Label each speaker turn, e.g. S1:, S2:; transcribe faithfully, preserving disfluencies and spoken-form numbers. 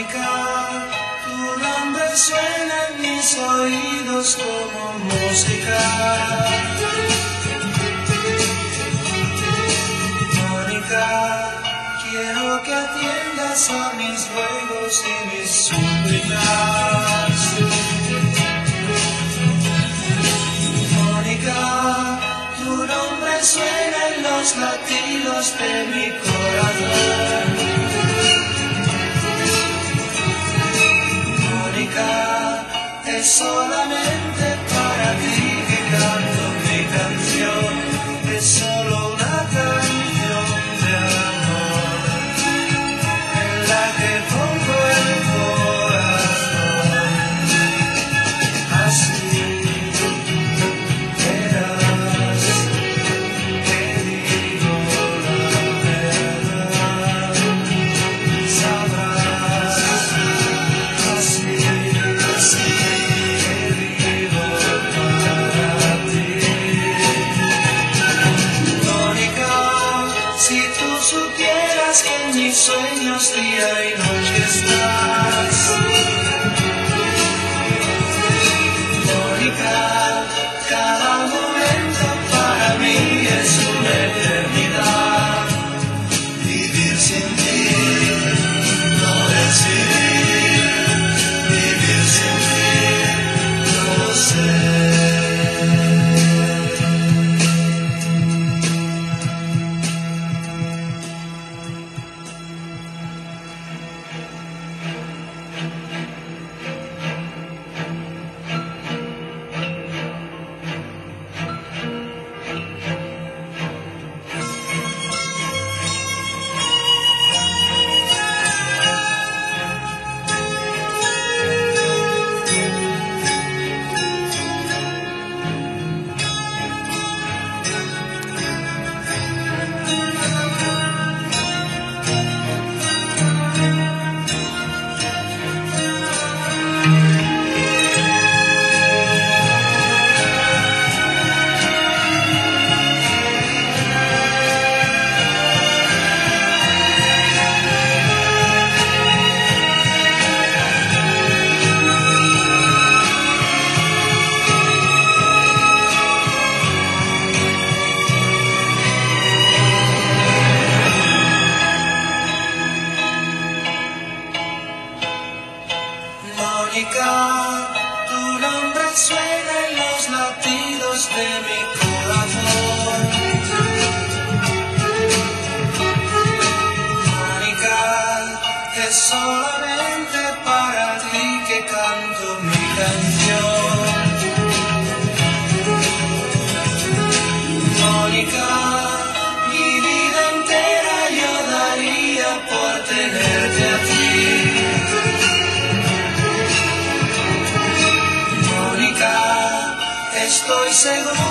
S1: Mónica, tu nombre suena en mis oídos como música. Mónica, quiero que atiendas a mis ruegos y mis súplicas. Mónica, tu nombre suena en los latidos de mi corazón. Mónica, es solamente para ti que canto mi canción, es solo una canción de amor, en la que pongo el corazón, así verás que digo la verdad, sabrás, así, así que vivo para ti. Mónica, si tú supieras que en mis sueños día y noche estás. Mónica, cada momento para mí es una eternidad. Vivir sin ti, no es vivir. Vivir sin ti, no lo sé. Mónica, tu nombre suena en los latidos de mi corazón. Mónica, es solamente para ti que canto mi canción. Mónica, mi vida entera yo daría por tenerte a ti. Estoy seguro